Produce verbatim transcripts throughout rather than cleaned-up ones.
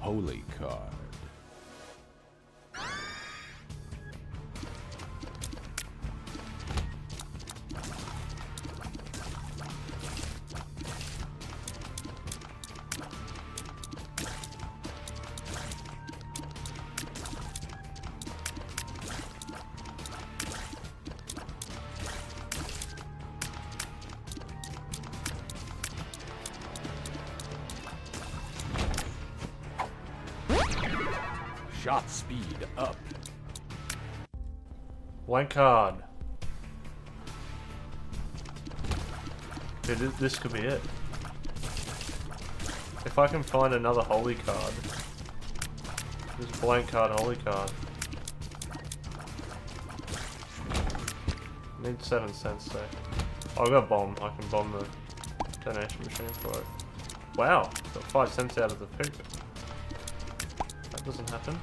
holy card. Shot speed up. Blank card. Dude, this- this could be it. If I can find another holy card. This blank card, holy card. I need seven cents though. Oh, I've got a bomb. I can bomb the donation machine for it. Wow, got five cents out of the poop. That doesn't happen.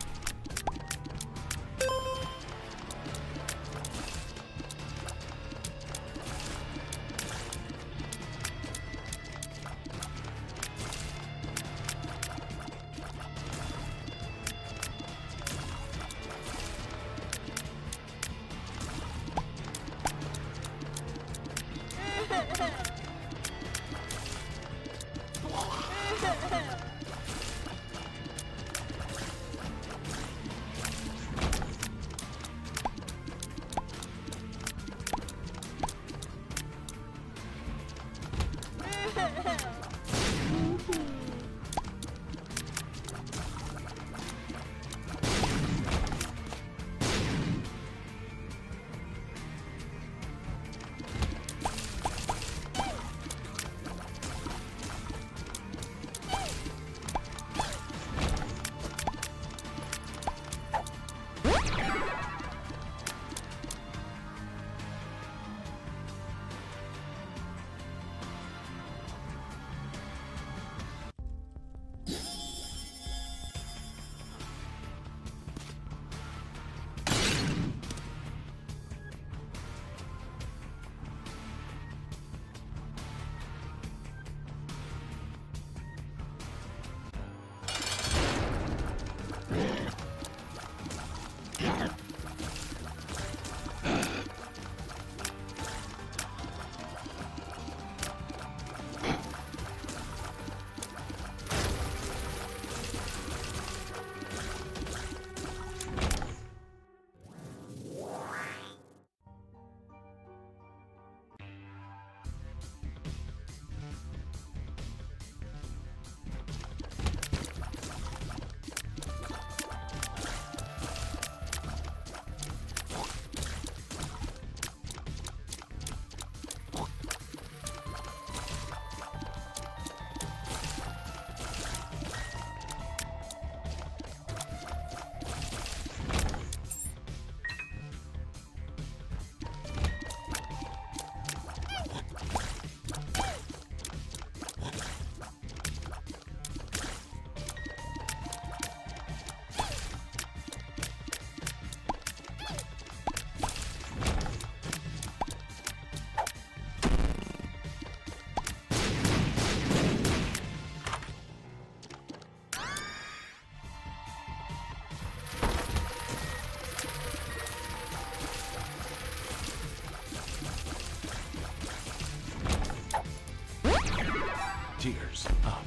Tears up.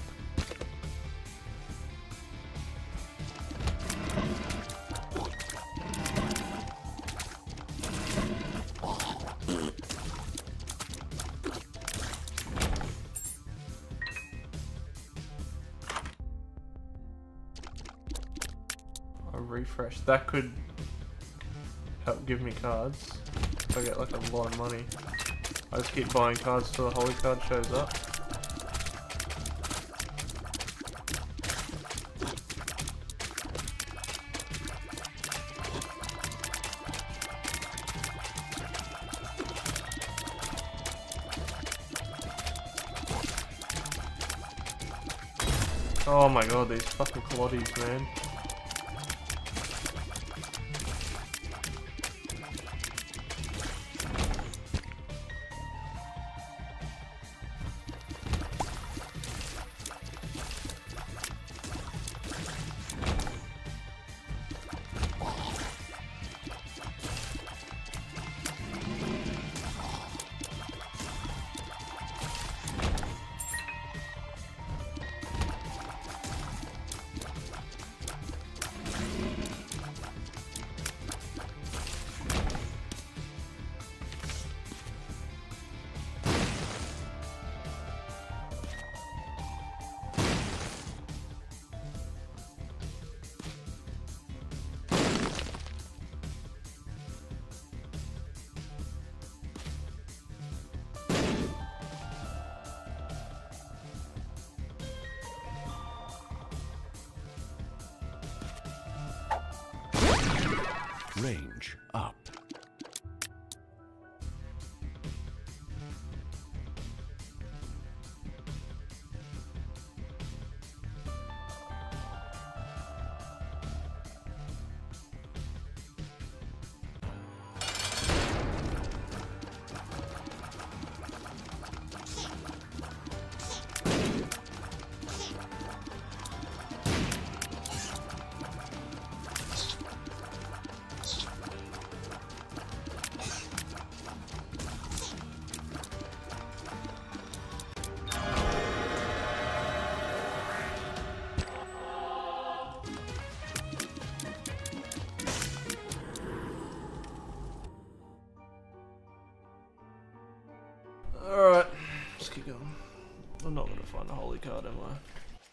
A refresh. That could help give me cards. If I get like a lot of money. I just keep buying cards till the holy card shows up. Oh my god, these fucking Claudies, man. Range up. Alright, let's keep going. I'm not going to find a holy card, am I?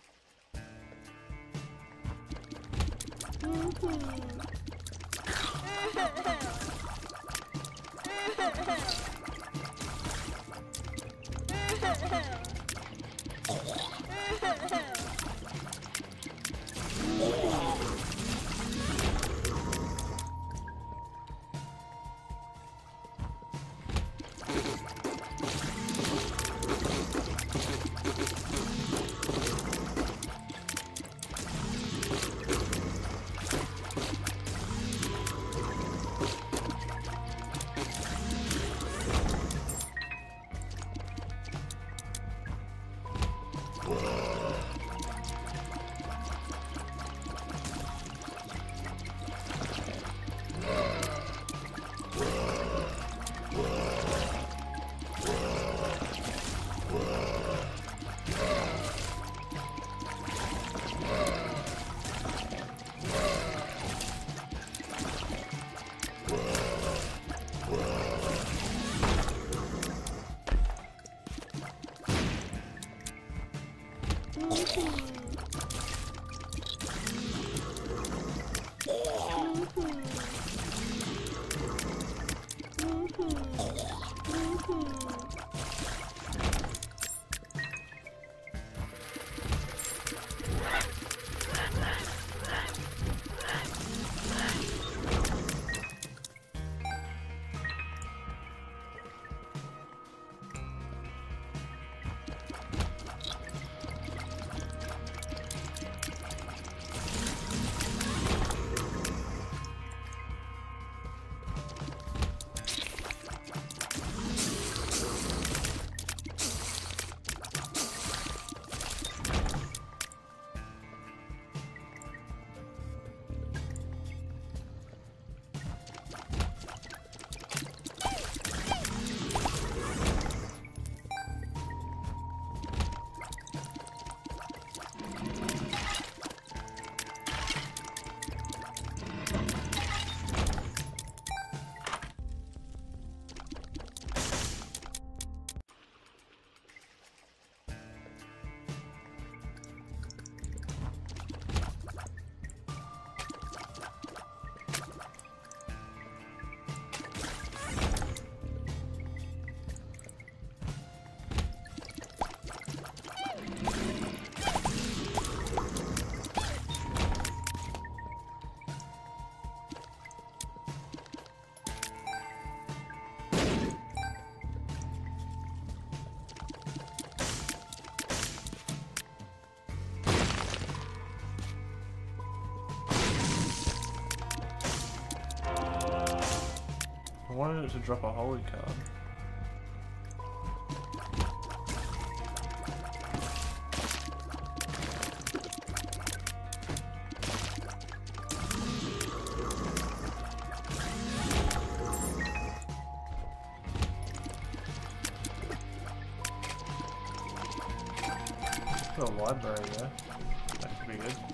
I wanted it to drop a holy card. Got a library there. That could be good.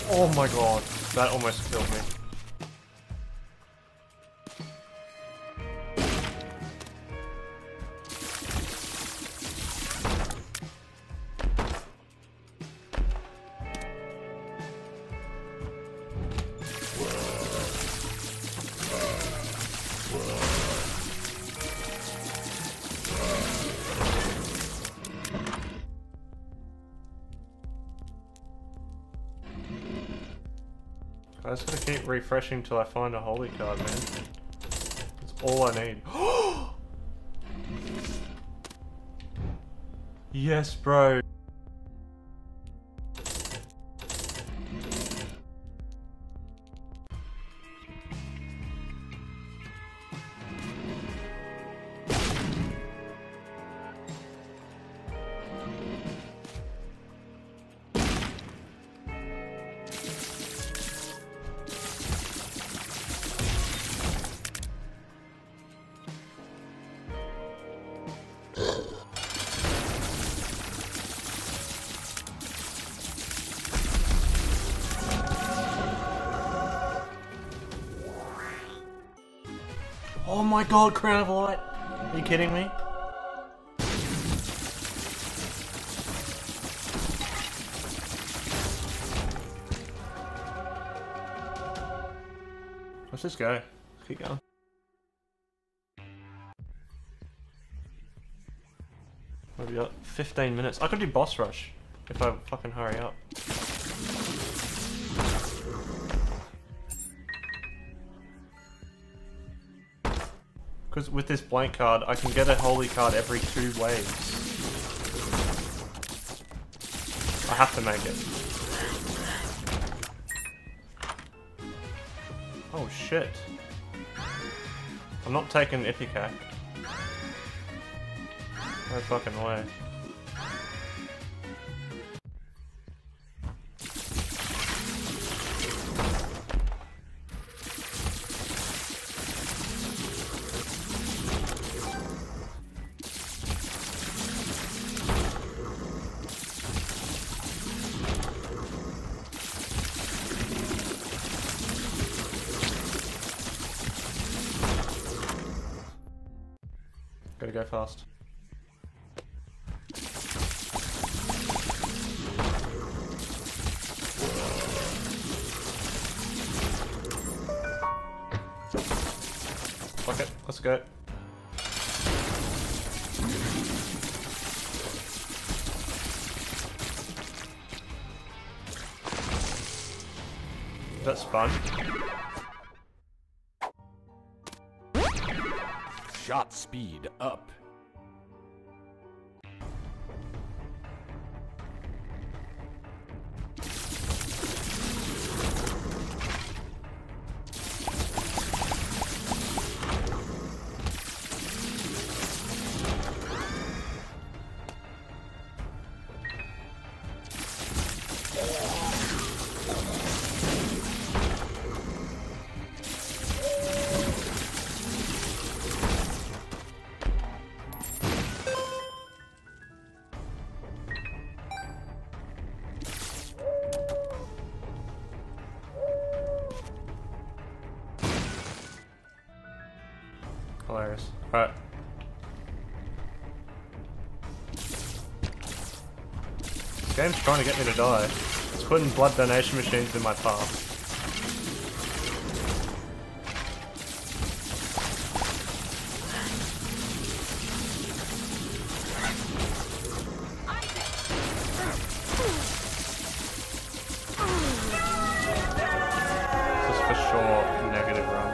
Oh my god, that almost killed me. I just gotta keep refreshing till I find a holy card, man. That's all I need. Yes, bro. Oh my god, Crown of Light! Are you kidding me? Let's just go. Keep going. What have we got? fifteen minutes. I could do boss rush if I fucking hurry up. Because with this blank card, I can get a holy card every two waves. I have to make it. Oh shit. I'm not taking Ipecac. No fucking way. Gotta go fast. Fuck it, let's go. That's fun. Shot speed up. Hilarious. Alright. This game's trying to get me to die. It's putting blood donation machines in my path. This is for sure negative run.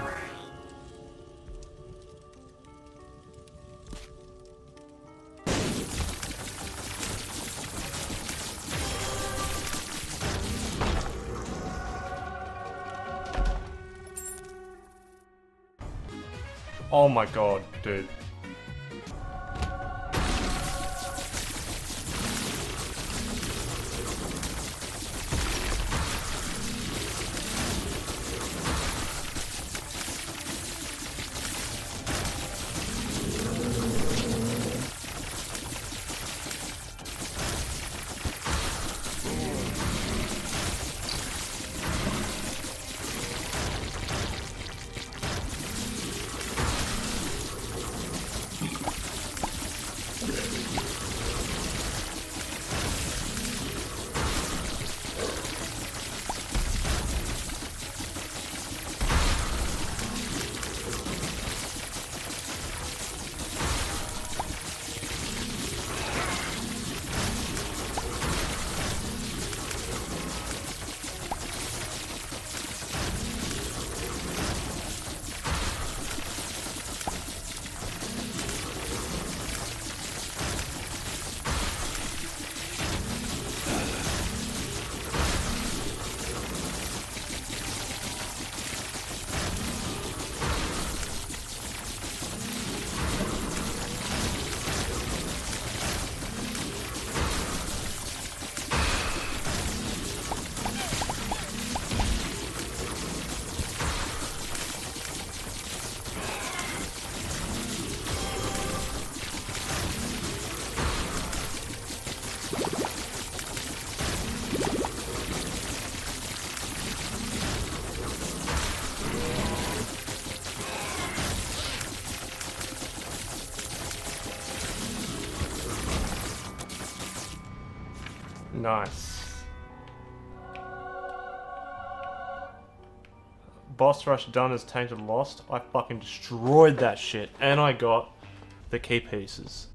Oh my god, dude. Nice. Boss rush done as Tainted Lost. I fucking destroyed that shit. And I got the key pieces.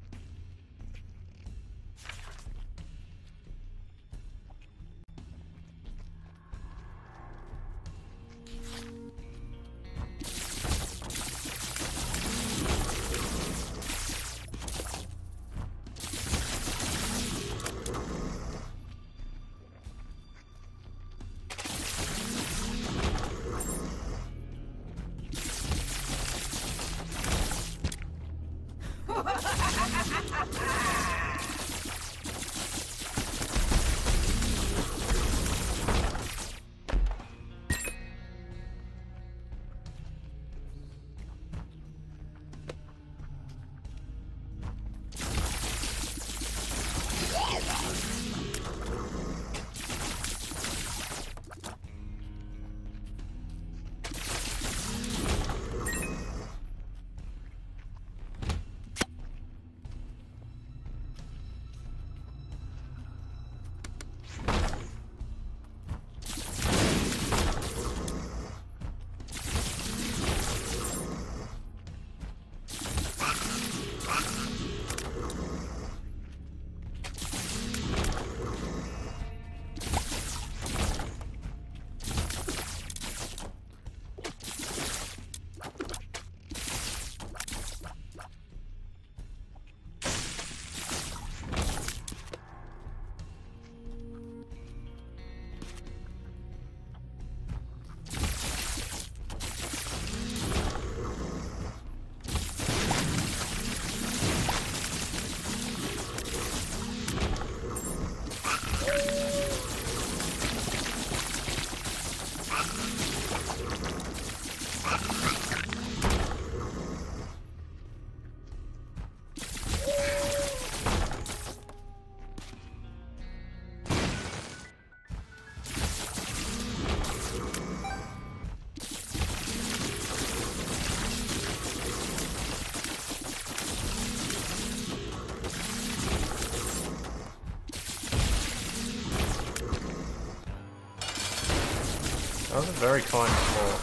That was a very kind floor.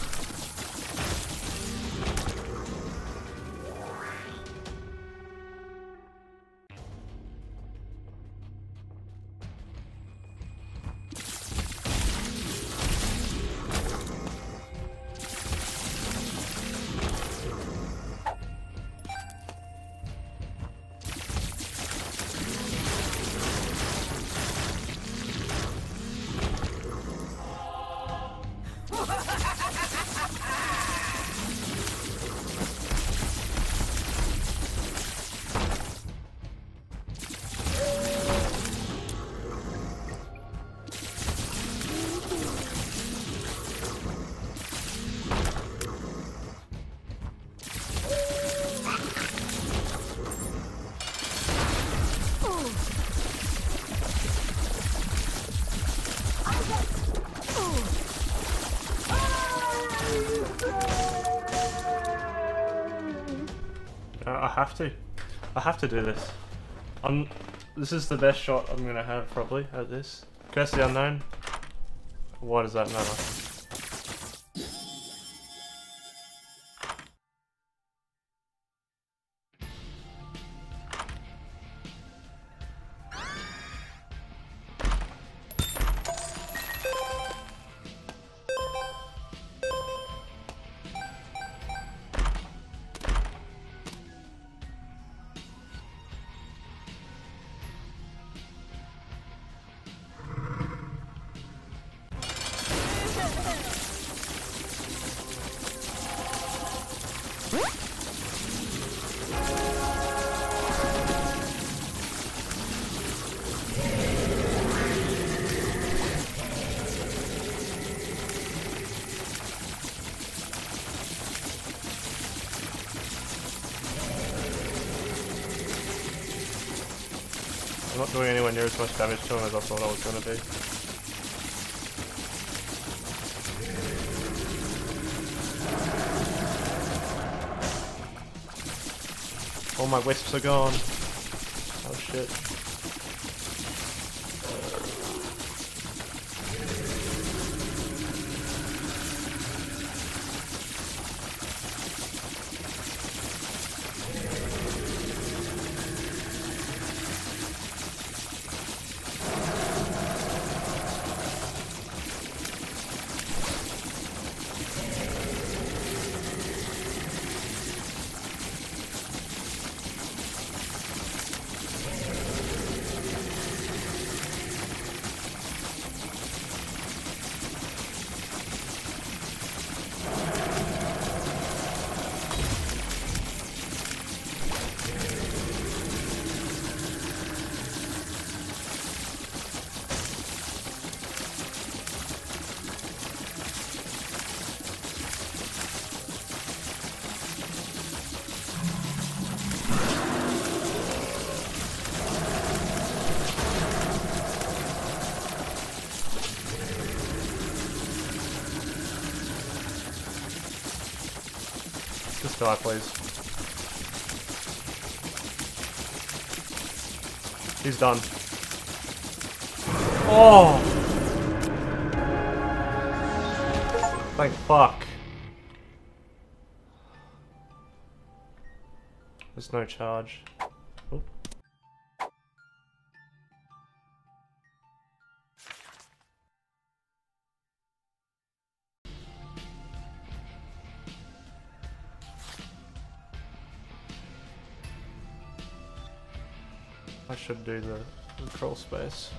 I I have to. I have to do this. I'm. This is the best shot I'm gonna have probably at this. Curse the Unknown. Why does that matter? I'm not doing anywhere near as much damage to him as I thought I was going to be. All my wisps are gone. Oh shit. Just die, please. He's done. Oh! Thank fuck. There's no charge. Oop. I should do the, the crawl space.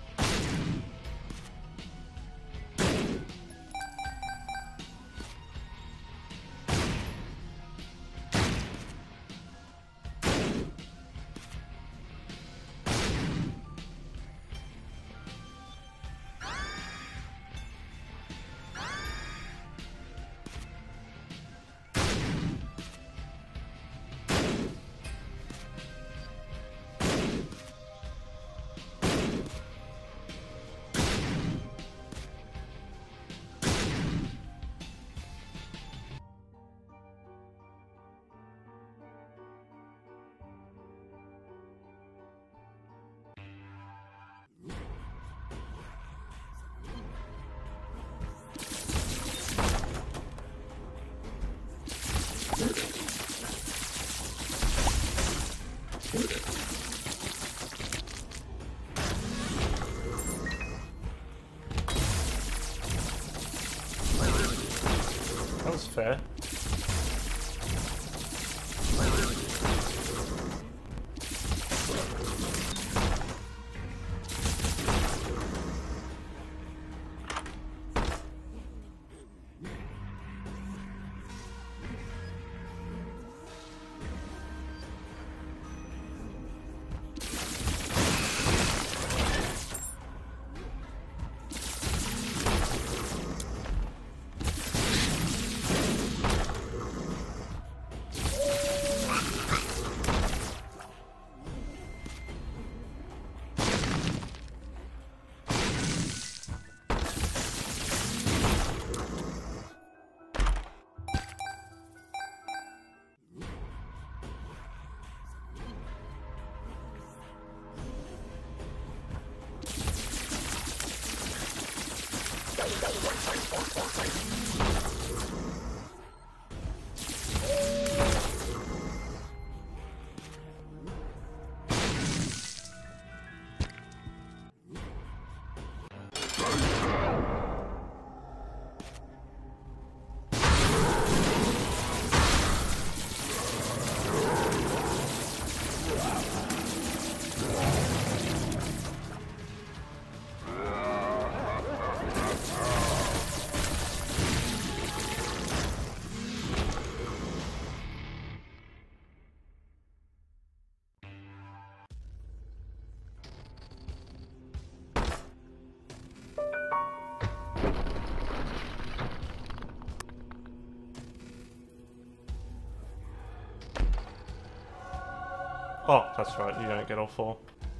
That was fair. Oh, that's right, you don't get all four.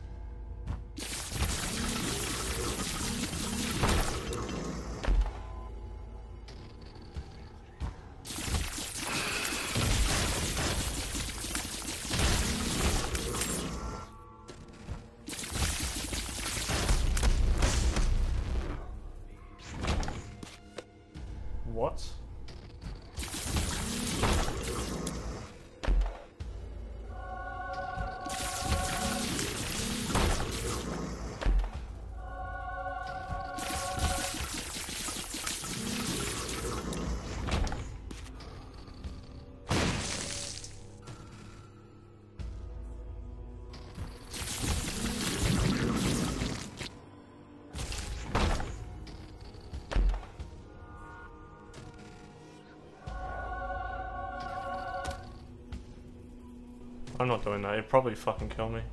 What? I'm not doing that, he'd probably fucking kill me.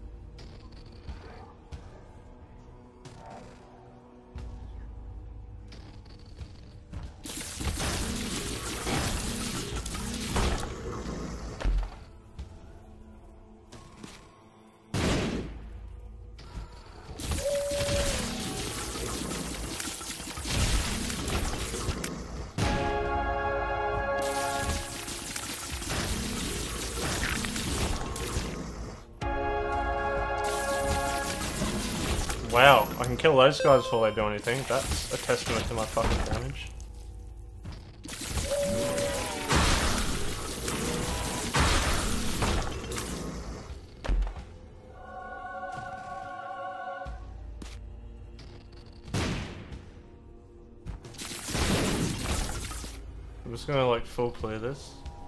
Wow, I can kill those guys before they do anything. That's a testament to my fucking damage. I'm just gonna like full clear this.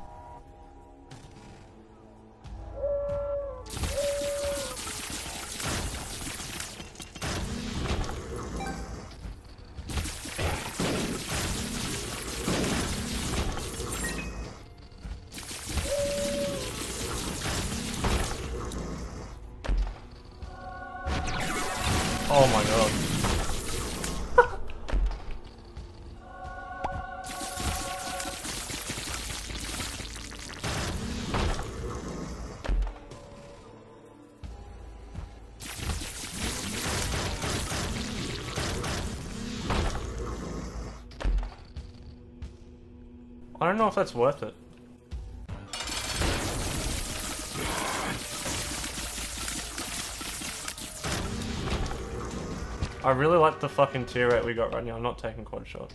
Oh my god. I don't know if that's worth it. I really like the fucking tier rate we got right now. I'm not taking quad shot.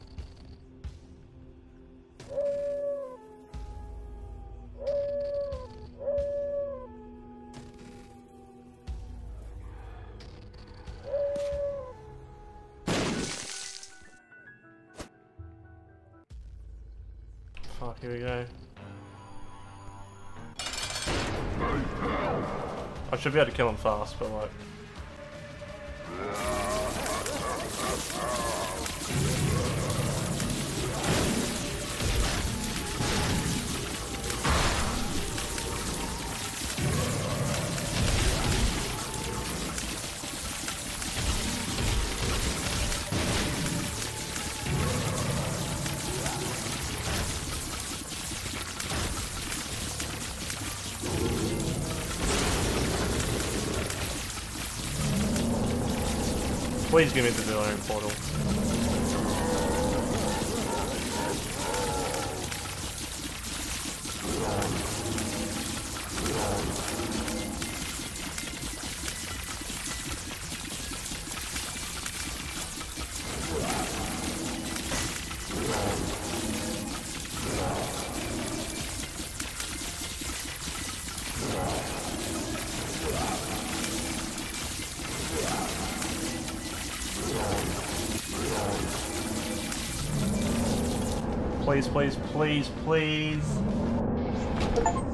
Fuck, here we go. I should be able to kill him fast, but like... Please give me the Valerian portal. Please, please, please, please.